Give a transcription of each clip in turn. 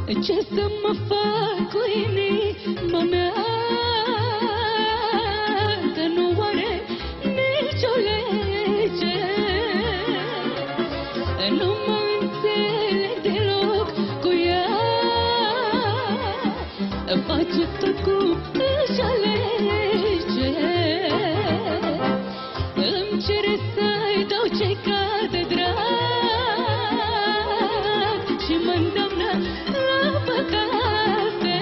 Ce să mă fac cu inima mea, că nu are nicio lege. Nu mă înțeleg deloc cu ea, face tot cum își alege. Îmi cere să-i dau ce-i cade drag și mă îndeamnă la păcate.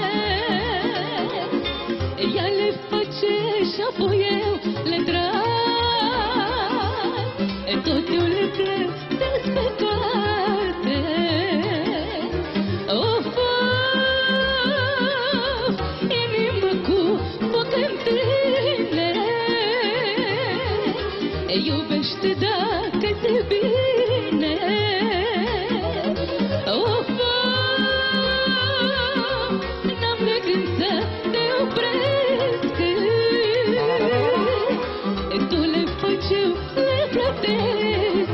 Ea le face și apoi eu le trag, tot eu le plătesc pe toate. Of, inimă cu foc în tine, iubește dacă-ți bine. Of, n-am de gând să te opresc, tu le faci, eu le plătesc.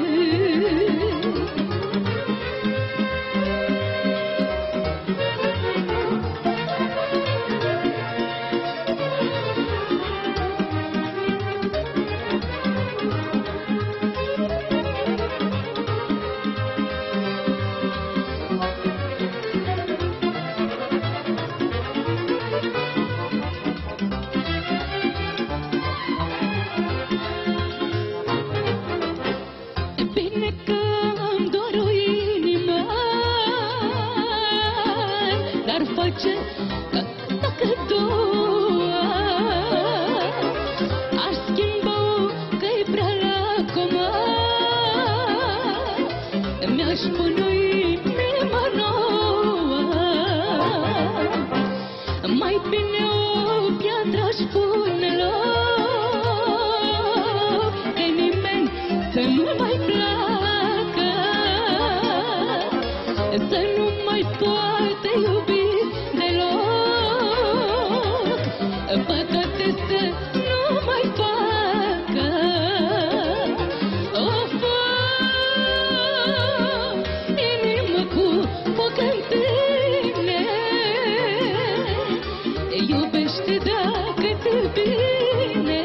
Bine că am doar o inimă, dar face dacă două. Aș schimba-o că-i prea lacomă, mi-aș pune o inimă nouă. Mai bine o piatră aș pune loc, de nimeni să nu mai placă, să nu mai poate iubi deloc, păcate să nu mai facă. Of, inimă cu foc în tine, iubește dacă-ți bine.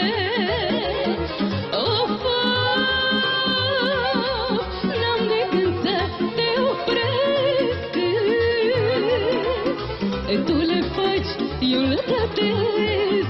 Of, n-am de gând să te opresc, tu le faci, eu le plătesc.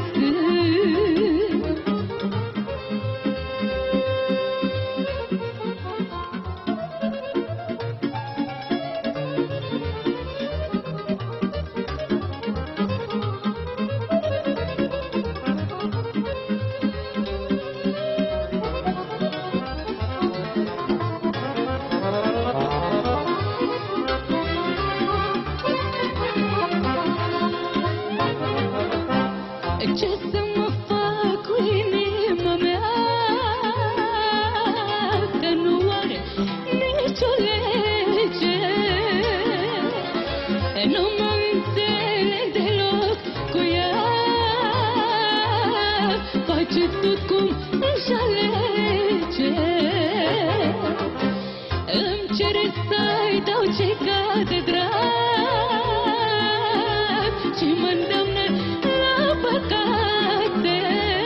Ce să mă fac cu inima mea, că nu are nicio lege. Nu mă înțeleg deloc cu ea, face tot cum își alege. Îmi cere să-i dau ce-i cade drag și mă îndeamnă la păcate.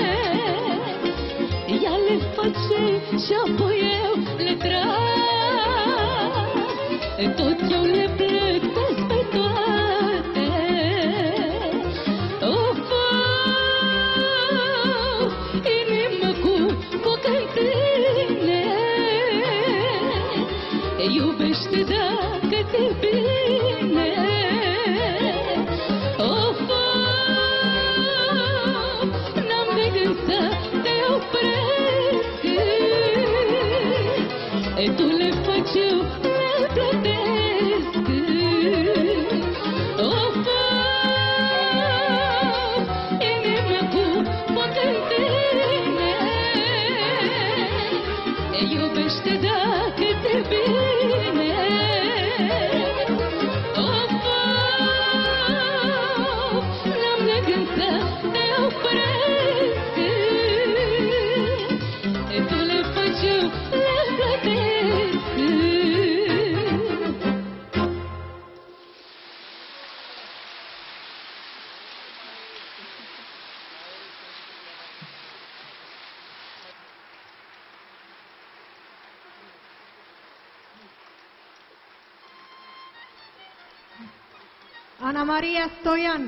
Ea le face și apoi eu le trag, tot eu le plătesc pe toate. Of, inimă cu foc în tine, iubește dacă-ți bine. Of, n-am de gând să te opresc, tu le faci, eu le plătesc. Of, inimă cu foc în tine, iubește dacă-ți bine. Of, Ana Maria Stoian.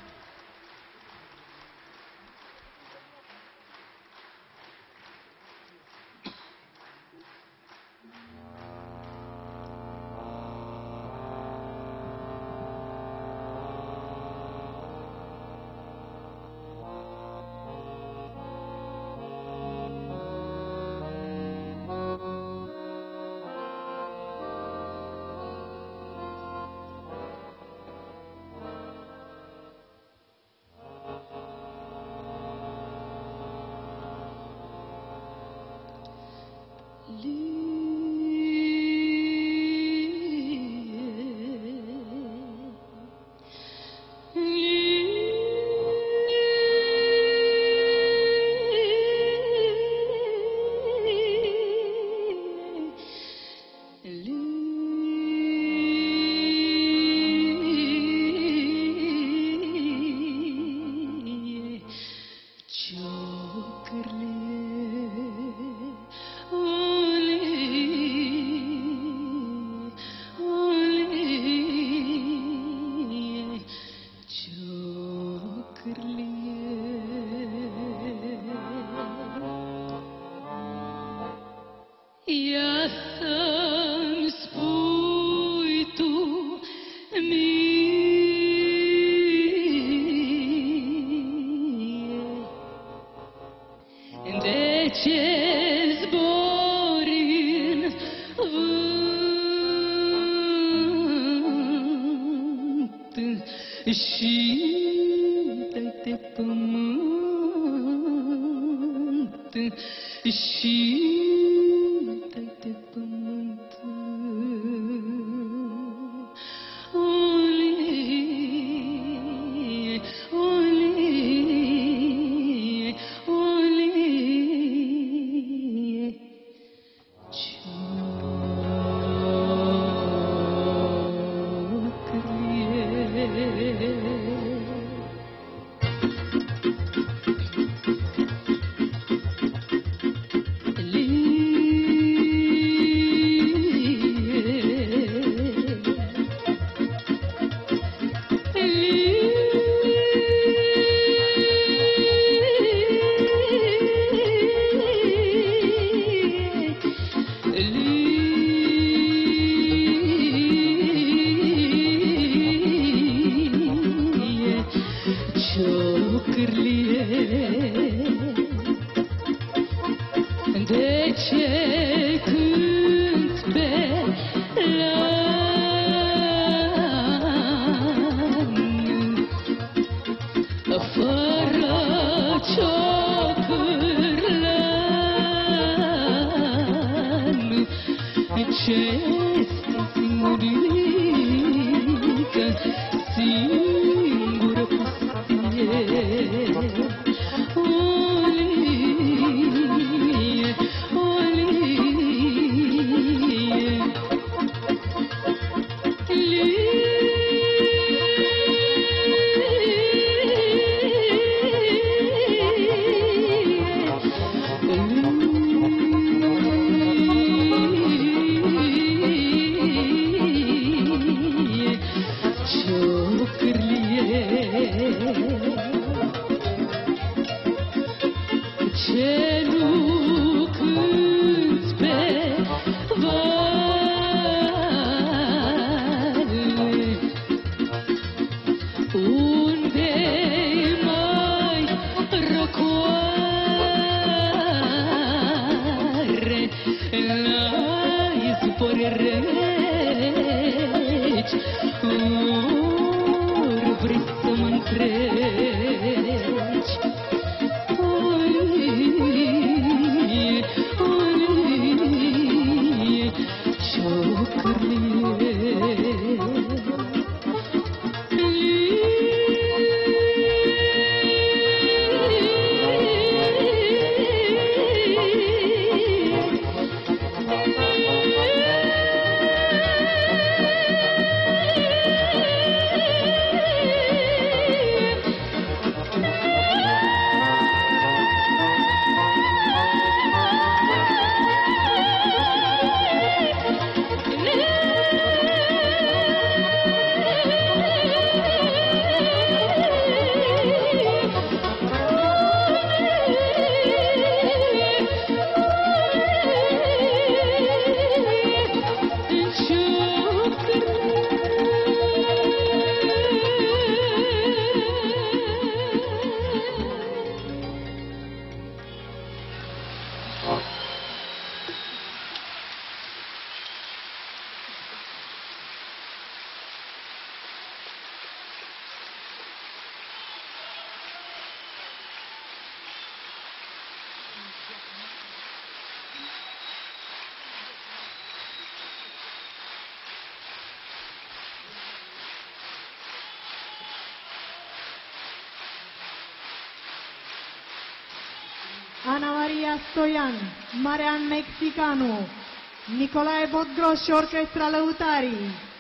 Ia să-mi spui tu mie de ce zbori în vânt și dai de pământ și dai de pământ. Olie, olie, olie, ciocărie. Ana Maria Stoian, Marian Mexicanu, Nicolae Botgroș și Orchestra Lăutarii.